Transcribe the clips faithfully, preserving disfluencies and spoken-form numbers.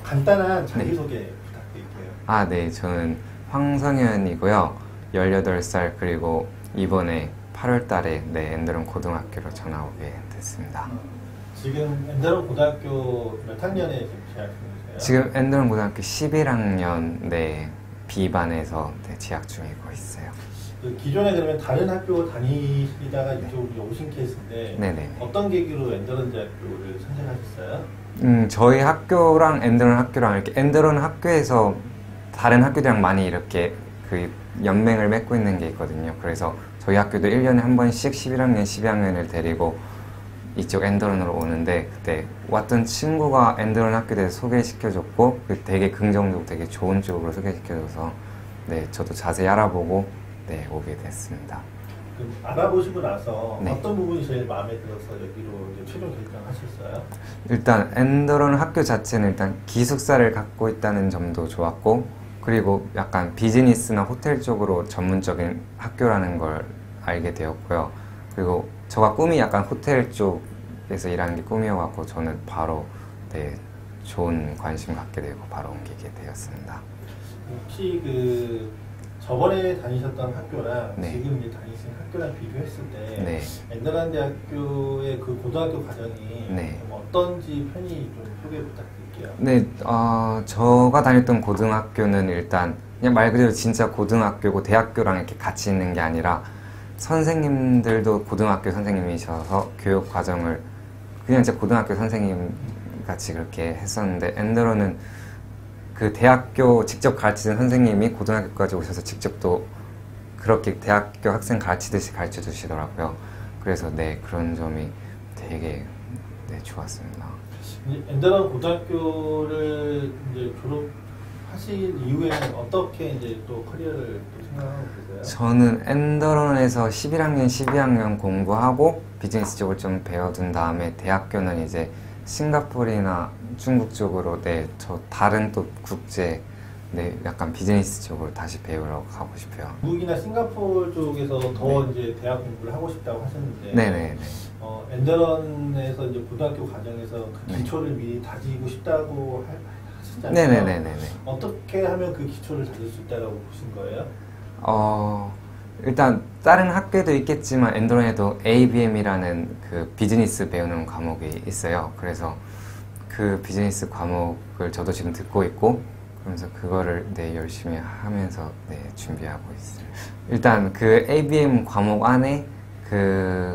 간단한 자기소개 네. 부탁드릴게요. 아, 네. 저는 황성현이고요. 열여덟 살 그리고 이번에 팔월 달에 네, 엔더런 고등학교로 전학 오게 됐습니다. 음, 지금 엔더런 고등학교 몇 학년에 지금 재학 중이세요? 지금 엔더런 고등학교 십일 학년 네, B반에서 네, 재학 중이고 있어요. 그 기존에 그러면 다른 학교 다니시다가 네. 이쪽으로 오신 케이스인데 네네. 어떤 계기로 엔더런 대학교를 선택하셨어요? 음, 저희 학교랑 엔더런 학교랑 이렇게 엔더런 학교에서 다른 학교들이랑 많이 이렇게 그 연맹을 맺고 있는 게 있거든요. 그래서 저희 학교도 일 년에 한 번씩 십일 학년, 십이 학년을 데리고 이쪽 엔더런으로 오는데 그때 왔던 친구가 엔더런 학교에 대해서 소개시켜줬고 되게 긍정적으로 되게 좋은 쪽으로 소개시켜줘서 네, 저도 자세히 알아보고 네, 오게 됐습니다. 그럼 알아보시고 나서 네. 어떤 부분이 제일 마음에 들어서 여기로 이제 최종 결정하셨어요? 일단 엔더런 학교 자체는 일단 기숙사를 갖고 있다는 점도 좋았고 그리고 약간 비즈니스나 호텔 쪽으로 전문적인 학교라는 걸 알게 되었고요. 그리고 저가 꿈이 약간 호텔 쪽에서 일하는 게 꿈이어갖고 저는 바로 네, 좋은 관심 갖게 되고 바로 옮기게 되었습니다. 혹시 그 저번에 다니셨던 학교랑 네. 지금 이제 다니시는 학교랑 비교했을 때 네. 엔더런 대학교의 그 고등학교 과정이 네. 어떤지 편히 좀 소개 부탁드릴게요. 네, 어, 제가 다녔던 고등학교는 일단 그냥 말 그대로 진짜 고등학교고 대학교랑 이렇게 같이 있는 게 아니라 선생님들도 고등학교 선생님이셔서 교육 과정을 그냥 진짜 고등학교 선생님 같이 그렇게 했었는데 엔더런은 그 대학교 직접 가르치는 선생님이 고등학교까지 오셔서 직접 또 그렇게 대학교 학생 가르치듯이 가르쳐 주시더라고요. 그래서 네, 그런 점이 되게 네, 좋았습니다. 엔더런 고등학교를 이제 졸업하신 이후에는 어떻게 이제 또 커리어를 또 생각하고 계세요? 저는 엔더런에서 십일 학년, 십이 학년 공부하고 비즈니스 쪽을 좀 배워둔 다음에 대학교는 이제 싱가포르나 중국 쪽으로 네, 저 다른 또 국제 네, 약간 비즈니스 쪽으로 다시 배우러 가고 싶어요. 중국이나 싱가포르 쪽에서 더 네. 이제 대학 공부를 하고 싶다고 하셨는데 네네네. 어, 엔더런에서 이제 고등학교 과정에서 그 기초를 네. 미리 다지고 싶다고 하셨잖아요. 네네네네. 어떻게 하면 그 기초를 다질 수 있다고 보신 거예요? 어, 일단 다른 학교도 있겠지만 엔더런에도 에이비엠이라는 그 비즈니스 배우는 과목이 있어요. 그래서 그 비즈니스 과목을 저도 지금 듣고 있고 그러면서 그거를 네, 열심히 하면서 네, 준비하고 있어요. 일단 그 에이비엠 과목 안에 그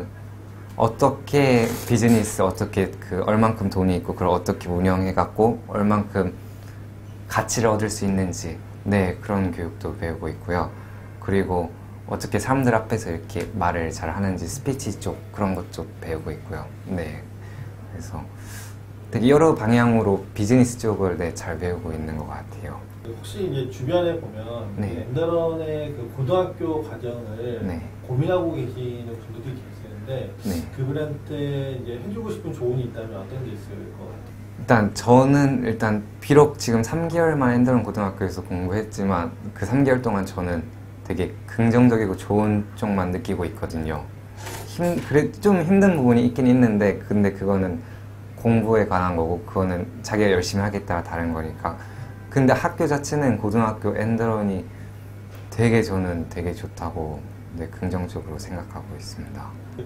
어떻게 비즈니스 어떻게 그 얼만큼 돈이 있고 그걸 어떻게 운영해 갖고 얼만큼 가치를 얻을 수 있는지 네, 그런 교육도 배우고 있고요. 그리고 어떻게 사람들 앞에서 이렇게 말을 잘 하는지 스피치 쪽 그런 것도 배우고 있고요. 네, 그래서 되게 여러 방향으로 비즈니스 쪽을 네, 잘 배우고 있는 것 같아요. 혹시 이제 주변에 보면 네. 엔더런의 그 고등학교 과정을 네. 고민하고 계시는 분들이 계시는데 네. 그분한테 이제 해주고 싶은 조언이 있다면 어떤 게 있을 것 같아요? 일단 저는 일단 비록 지금 삼 개월만 엔더런 고등학교에서 공부했지만 그 삼 개월 동안 저는 되게 긍정적이고 좋은 쪽만 느끼고 있거든요. 힘, 그래 좀 힘든 부분이 있긴 있는데 근데 그거는 공부에 관한 거고 그거는 자기가 열심히 하겠다가 다른 거니까. 근데 학교 자체는 고등학교 엔더런이 되게 저는 되게 좋다고 네, 긍정적으로 생각하고 있습니다.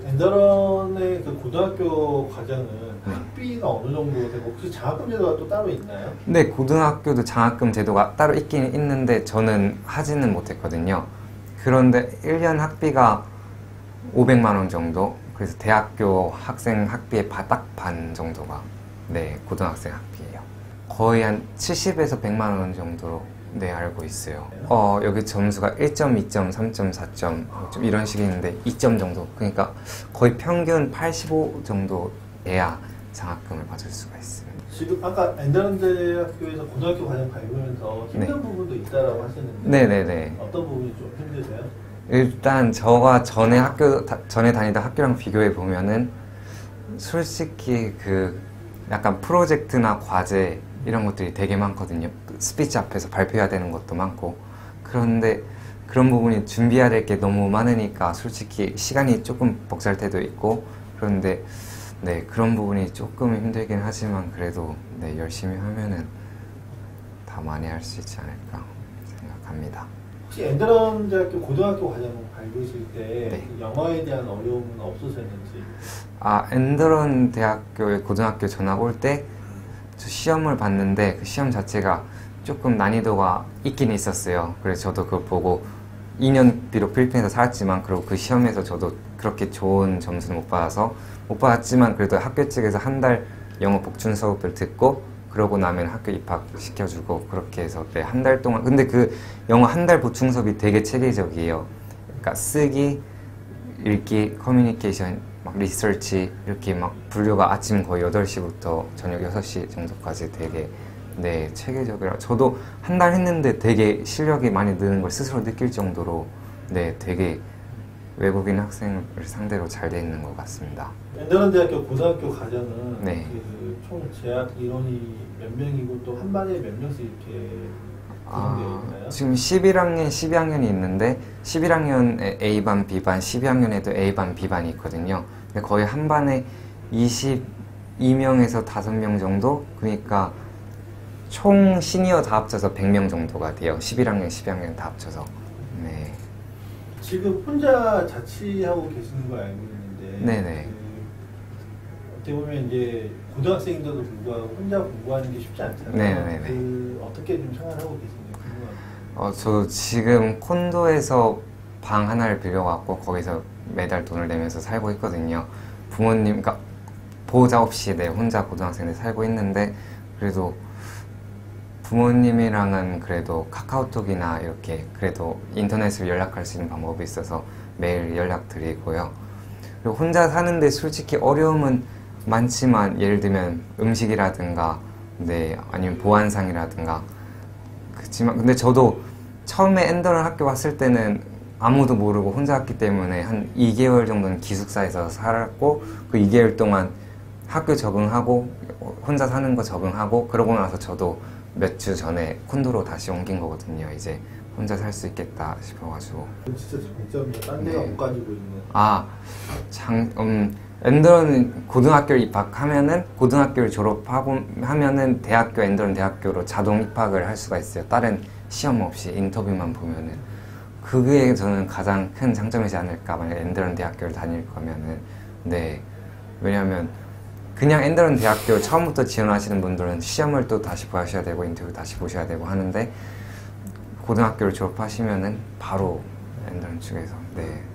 엔더런의 그 고등학교 과정은 네. 학비가 어느 정도 되고 혹시 장학금 제도가 또 따로 있나요? 네, 고등학교도 장학금 제도가 따로 있긴 있는데 저는 하지는 못했거든요. 그런데 일 년 학비가 오백만 원 정도. 그래서 대학교 학생 학비의 딱 반 정도가 네, 고등학생 학비예요. 거의 한 칠십에서 백만 원 정도로 네, 알고 있어요. 어, 여기 점수가 일 점, 이 점, 삼 점, 사 점 좀 이런 식이 있는데 이 점 정도. 그러니까 거의 평균 팔십오 정도 돼야 장학금을 받을 수가 있습니다. 지금 아까 엔더런 대학교에서 고등학교 과정 밟으면서 힘든 네. 부분도 있다라고 하셨는데 네네네. 어떤 부분이 좀 힘드세요? 일단 저가 전에 학교 다, 전에 다니던 학교랑 비교해 보면은 솔직히 그 약간 프로젝트나 과제 이런 것들이 되게 많거든요. 스피치 앞에서 발표해야 되는 것도 많고 그런데 그런 부분이 준비해야 될 게 너무 많으니까 솔직히 시간이 조금 벅찰 때도 있고 그런데 네, 그런 부분이 조금 힘들긴 하지만 그래도 네, 열심히 하면은 더 많이 할 수 있지 않을까 생각합니다. 혹시 엔더런 대학교 고등학교 과정을 밟으실 때 네. 영어에 대한 어려움은 없으셨는지? 아, 엔더런 대학교에 고등학교 전학 올 때 저 시험을 봤는데 그 시험 자체가 조금 난이도가 있긴 있었어요. 그래서 저도 그걸 보고 이 년 비록 필리핀에서 살았지만 그리고 그 시험에서 저도 그렇게 좋은 점수는 못 받아서 못 받았지만 그래도 학교 측에서 한 달 영어 복준 수업을 듣고 그러고 나면 학교 입학시켜주고 그렇게 해서 네, 한 달 동안 근데 그 영어 한 달 보충 수업이 되게 체계적이에요. 그러니까 쓰기, 읽기, 커뮤니케이션, 막 리서치 이렇게 막 분류가 아침 거의 여덟 시부터 저녁 여섯 시 정도까지 되게 네 체계적이라 저도 한 달 했는데 되게 실력이 많이 느는 걸 스스로 느낄 정도로 네 되게 외국인 학생을 상대로 잘 돼 있는 것 같습니다. 엔더런 대학교 고등학교 과정은 네. 그총 재학 인원이 몇 명이고 또 한 반에 몇 명씩 이렇게 구성되어 아, 있나요? 지금 십일 학년, 십이 학년이 있는데 십일 학년에 A반, B반, 십이 학년에도 A반, B반이 있거든요. 근데 거의 한 반에 이십이 명에서 다섯 명 정도? 그러니까 총 시니어 다 합쳐서 백 명 정도가 돼요. 십일 학년, 십이 학년 다 합쳐서. 네. 지금 혼자 자취하고 계시는 걸 알고 있는데 네네. 그 어떻게 보면 이제 고등학생인데도 불구하고 혼자 공부하는 게 쉽지 않잖아요. 네네네. 그 어떻게 좀 생활하고 계신지 궁금합니다. 어, 저 지금 콘도에서 방 하나를 빌려갖고 거기서 매달 돈을 내면서 살고 있거든요. 부모님, 그러니까 보호자 없이 네, 혼자 고등학생들 살고 있는데 그래도 부모님이랑은 그래도 카카오톡이나 이렇게 그래도 인터넷으로 연락할 수 있는 방법이 있어서 매일 연락드리고요. 그리고 혼자 사는데 솔직히 어려움은 많지만 예를 들면 음식이라든가 네, 아니면 보안상이라든가 그렇지만 근데 저도 처음에 엔더런 학교 왔을 때는 아무도 모르고 혼자 왔기 때문에 한 이 개월 정도는 기숙사에서 살았고 그 이 개월 동안 학교 적응하고 혼자 사는 거 적응하고 그러고 나서 저도 몇 주 전에 콘도로 다시 옮긴 거거든요. 이제 혼자 살 수 있겠다 싶어가지고. 진짜 장점이야. 딴 데가 네. 못 가지고 있는. 아, 장, 음, 엔더런 고등학교를 입학하면은 고등학교를 졸업하고 하면은 대학교 엔더런 대학교로 자동 입학을 할 수가 있어요. 다른 시험 없이 인터뷰만 보면은 그게 저는 가장 큰 장점이지 않을까. 만약 엔더런 대학교를 다닐 거면은 네 왜냐하면 그냥 엔더런 대학교 처음부터 지원하시는 분들은 시험을 또 다시 보셔야 되고 인터뷰 다시 보셔야 되고 하는데 고등학교를 졸업하시면은 바로 엔더런 측에서 네